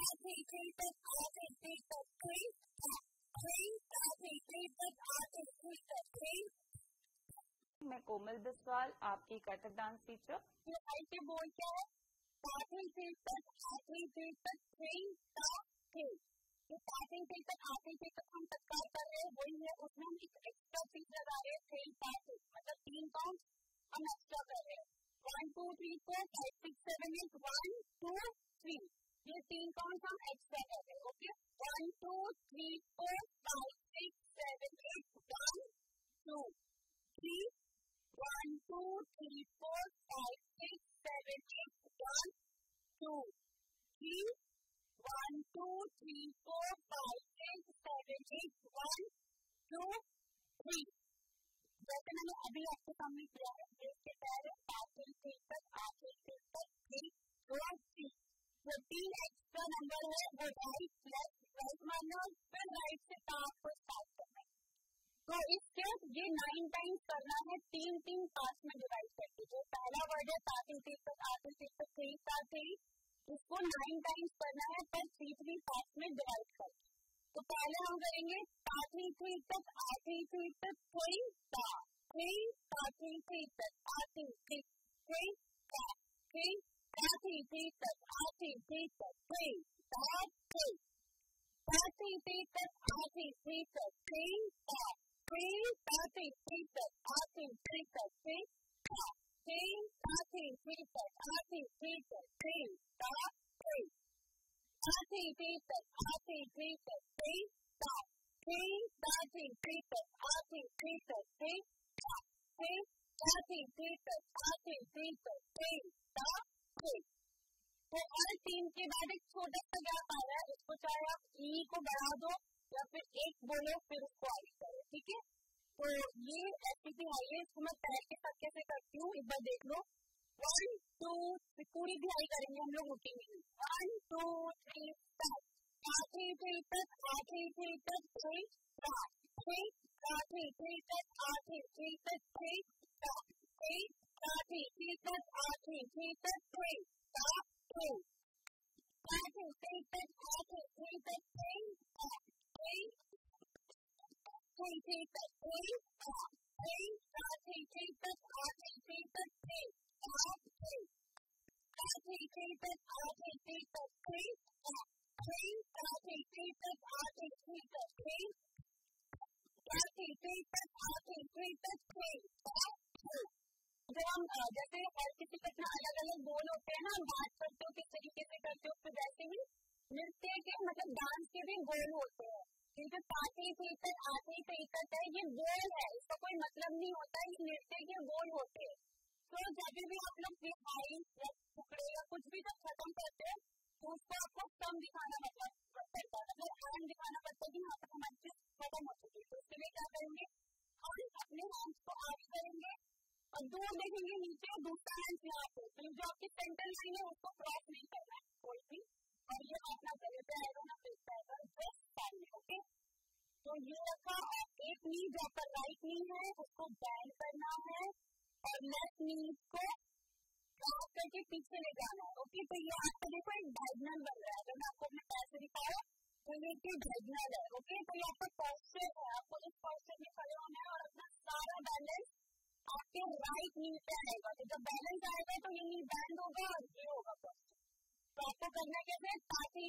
मैं कोमल बिस्वाल, आपकी Kathak dance teacher. ये बोल क्या है? starting से तक आखिरी से तक ये starting से तक आखिरी से तक हम तत्काल कर रहे हैं, वही है। उसमें हम एक एक्स्ट्रा चीज लगा रहे हैं, मतलब 3 काउंट हम एक्स्ट्रा कर रहे हैं। 1 2 3 4 5 6 7 8 1 2 3 ये 3 काउंट हम एक्स्ट्रा कर रहे हैं। ओके, 1 2 3 4 5 6 7 8 1 2 3 1 2 3 4 5 6 7 8 1 2 3 1 2 3 4 5 6 7 8 1 2 3 जैसे मैंने अभी आपके सामने किया है। इसके पहले आखिरी से तक 3 4 3 जो 3 एक्स्ट्रा नंबर है वो राइट लेफ्ट राइट मारना, फिर राइट से पार्ट को स्टार्ट करना है। तो इसके ये 9 टाइम्स करना है, 3 पार्ट्स में डिवाइड करके। जो पहला वर्ड है starting से तक आखिरी से तक 3 इसको 9 टाइम्स करना है, पर 3 पार्ट्स में डिवाइड करके। तो पहले हम करेंगे starting से तक आखिरी से तक 3 starting से तक आखिरी से 3 आखिरी से तक आखिरी से तक 3 starting से तक आखिरी से तक 3 starting से तक आखिरी से तक 3 आखिरी से तक आखिरी से तक 3 आखिरी से तक आखिरी से तक 3 starting से तक आखिरी से तक 3 आखिरी से तक आखिरी से तक 3 तो हर 3 के बाद एक छोटा सा गैप आ रहा है, इसको चाहे आप ई को बढ़ा दो या फिर एक बोलो फिर उसको आगे करो। ठीक है, तो ये एक्टिविटी आई है, इसको मैं पैर के साथ कैसे करती हूँ एक बार देख लो। 1 2 पूरी ढलाई करेंगे हम लोग, रुकेंगे नहीं। 1 2 3 स्टार्ट। आखिरी से तक 3 आखिरी से तक 3 आखिरी से तक 3 आखिरी से तक 3 आखिरी से तक 3 आखिरी से तक 3 आखिरी से तक 3 जो हम जैसे हर किसी के अपना अलग अलग बोल होते हैं ना, हम बात करते हो किस तरीके से करते हो, फिर वैसे ही नृत्य के मतलब डांस के भी गोल होते हैं। जो आखिरी से तक है ये गोल है, इसका कोई मतलब नहीं होता है, ये नृत्य के गोल होते हैं। तो जब भी आप लोग दिखाई या टुकड़े या कुछ भी जब खत्म करते हैं तो उसको आपको कम दिखाना मतलब पड़ता है, मतलब हैंड दिखाना पड़ता है कि यहाँ तक हमारी चीज खत्म हो चुकी है। तो उसके लिए क्या करेंगे, हम अपने हैंड्स को आगे करेंगे और दूर देखेंगे नीचे, और दूसरा हैंड यहाँ पे, तो जो आपकी सेंटर लाइन है उसको क्रॉस नहीं करना है कोई भी, और ये अपना जगह पे आएगा ना फिर आएगा जस्ट सामने। ओके, तो ये रखा, एक नी जो आपका राइट नी है उसको बैंड करना है और लेफ्ट नी को क्रॉस करके पीछे ले जाना है। ओके, तो ये आपका देखो एक डायगोनल बन रहा है, अगर मैं आपको अपने पैर से दिखाया तो ये एक डायगोनल है। ओके, तो ये आपका पोस्चर है, आपको इस पोस्चर में खड़े होना है और अपना सारा बैलेंस आपके राइट नी पे आएगा। तो जब बैलेंस आएगा तो ये नी बैंड होगा और ये होगा पोस्चर। तो आपको करना कैसे, ताकि